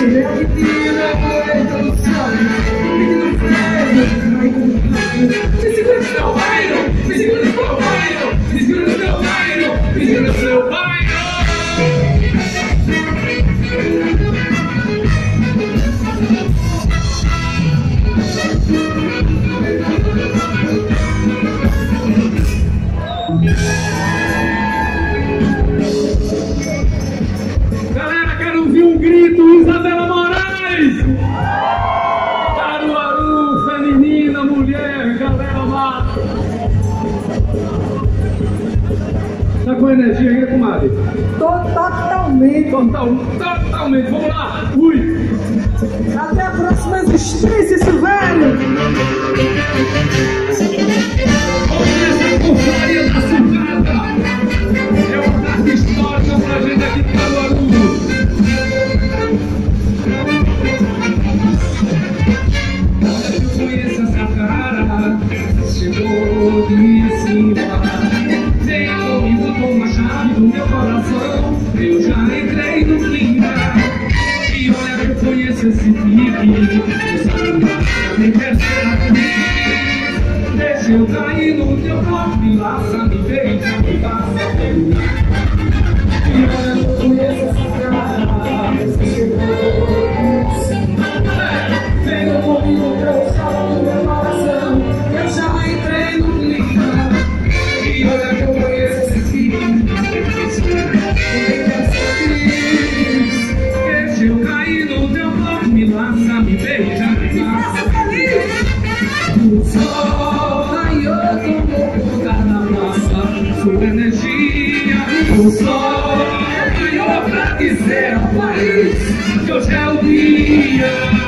Galera, quero ouvir um grito, Isabela Moraes! Caruaru, feminina, mulher, galera mata! Tá com energia aí, comadre? Totalmente. Totalmente, vamos lá! Fui! Até a próxima existência, Silvério! Essa porcaria da sucata é uma data histórica pra gente aqui de Caruaru. Eu conheço essa cara, chegou de cima. Vem comigo com a chave do meu coração, eu já entrei no clima. E olha que eu conheço esse pique, eu nem quero ser atriz. Deixa eu cair no teu corpo, me laça, me beija, me passa feliz. E olha que eu conheço essa cara, você chegou. Venha comigo pra eu salvar o meu coração, eu já entrei no clima. E olha que eu conheço esse pique, eu nem quero ser atriz. Deixa eu cair no teu corpo, me laça, me beija, me passa feliz. O sol raiou como lugar na praça, sua energia. O sol raiou pra dizer ao país que hoje é o dia.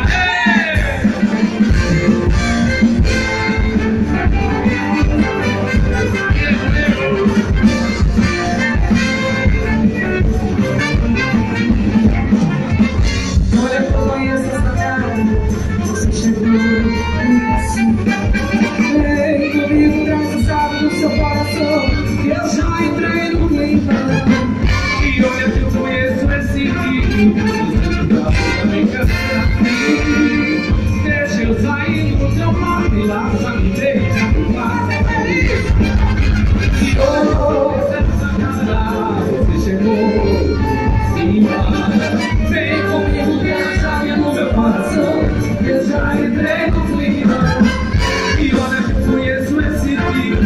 Olha que eu conheço essa cara, você chegou assim. Vem comigo, graças a Deus, no seu coração, que eu já entrei no clima. E olha que eu conheço esse tipo, também quero ser atriz. Deixa eu sair no seu corpo e laça, me beija, me faça feliz. E olha essa cara, você chegou cima. Vem comigo, que a chave é no meu coração, que eu já entrei no clima. E olha que eu conheço esse tipo,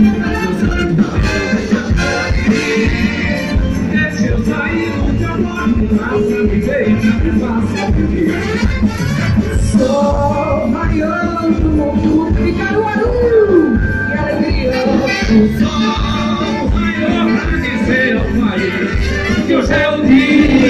deixa eu sair no teu corpo, me laça, me beija, me faça feliz. Sol raiando no mundo de Caruaru, que alegria. O sol raiou pra dizer ao país que hoje é o dia.